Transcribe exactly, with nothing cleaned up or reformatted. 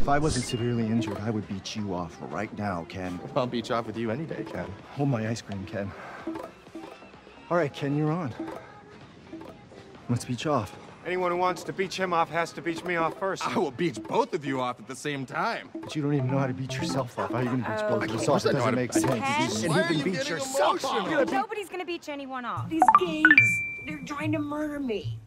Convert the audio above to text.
If I wasn't severely injured, I would beat you off right now, Ken. I'll beat you off with you any day, Ken. Hold my ice cream, Ken. All right, Ken, you're on. Let's beach off. Anyone who wants to beach him off has to beach me off first. I will beach both of you off at the same time. But you don't even know how to beat yourself off. How are you going to beach Oh. both of us off? It doesn't make sense. Ken? You Why can't are even you beat getting yourself off. emotional? Nobody's gonna beat anyone off. These gays, they're trying to murder me.